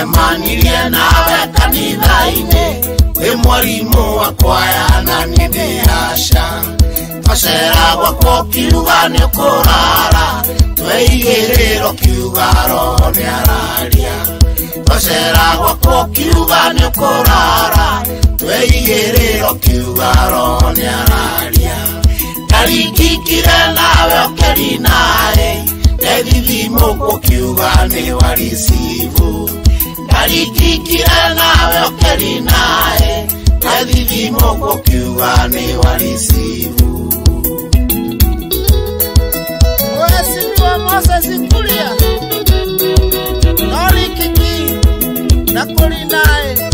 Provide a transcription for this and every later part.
Twacemanirie nawe kanitha-inĩ wĩ mwarimu wa kwaya na nĩ ndĩaca. Twacera gwakwa kiuga nĩ ũkũrara, tweigĩrĩro kiuga roho nĩ araria. Twacera gwakwa kiuga nĩ ũkũrara, tweigĩrĩro kiuga roho nĩ araria. Ndarikikire nawe Kurinae, ndethithimũkwo kiuga nĩ warisibu. Ndarikikire nawe Kurinae, ndethithimũkwo kiuga nĩ warisibu. Mheshimiwa Moses Kuria na Rikiki na Kurinae.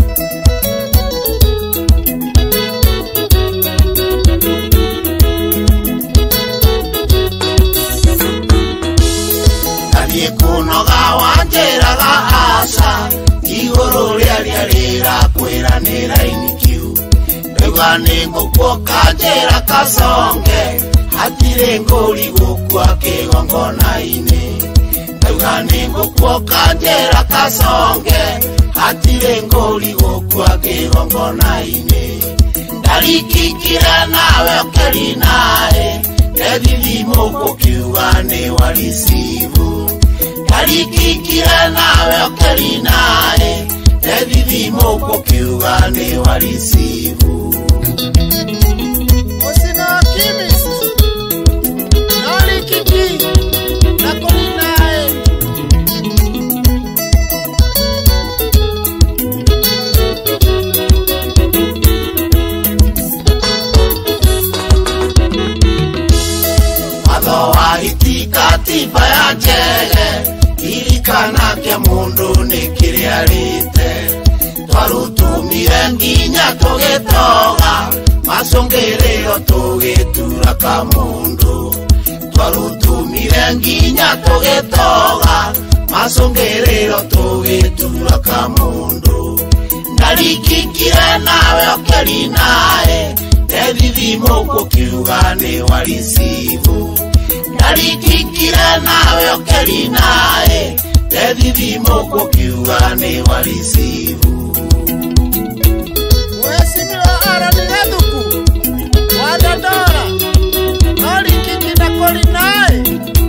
Kunoga wanjĩraga aca, igũrũ rĩaria rĩrakwĩranĩra inikiu. Rĩuga nĩ ngũkwo kanjĩra kasonge, hatirĩ ngũri gũkua kĩgongona-inĩ. Rĩuga nĩ ngũkwo kanjĩra kasonge, hatirĩ ngũri gũkua kĩgongona-inĩ. Ndarikikire nawe Kurinae, ndethithimũkwo kiuga nĩ warisibu. Ndarikikire nawe Kurinae, ndethithimũkwo kiuga nĩ warisibu. Osina Kimis na Rikiki na Kurinae. Watho wa itikatiba ya njege, irikana kĩa mũndũ nĩ kĩrĩa rĩte. Twarutumire nginya tũgĩtoga, macũngĩrĩro tũgĩtura kamũndũ. Twarutumire nginya tũgĩtoga, macũngĩrĩro tũgĩtura kamũndũ. Ndarikikire nawe Kurinae, ndethithimũkwo kiuga nĩ warisibu. Ndarikikire nawe Kurinae, ndethithimũkwo kiuga nĩ warisibu. Mheshimiwa Aroni Gathuku wa Dandora na Rikiki na Kurinae.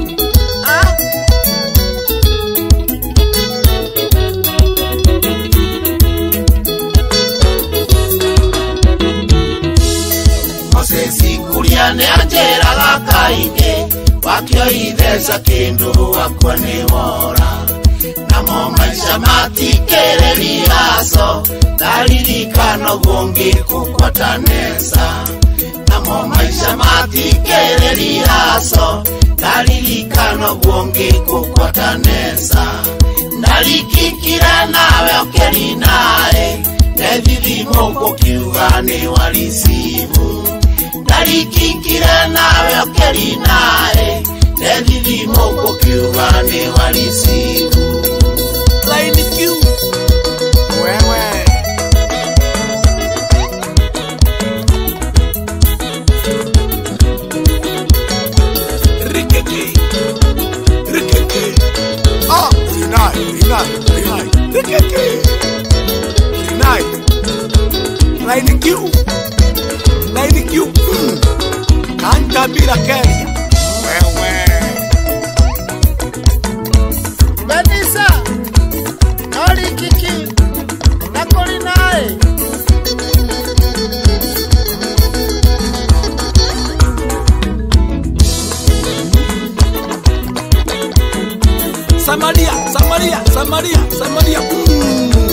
Moses Kuria nĩ anjĩraga kaingĩ, Wakioi theca kĩndũ wakwa nĩ wora. Namo maica matikĩrĩriaco, ndaririkana ũguo ngĩkũgwatanĩca. Namo maica matikĩrĩriaco, ndaririkana ũguo ngĩkũgwatanĩca. Ndarikikire nawe Kurinae, ndethithimũkwo kiuga nĩ warisibu. Ndarikikire nawe Kurinae, ndethithimũkwo kiuga nĩ warisibu. Laini kiu wewe Rikiki Kurinae Rikiki Kurinae Laini kiu kanta bila Kenya wewe Benisa na Rikiki na Kurinae. Samaria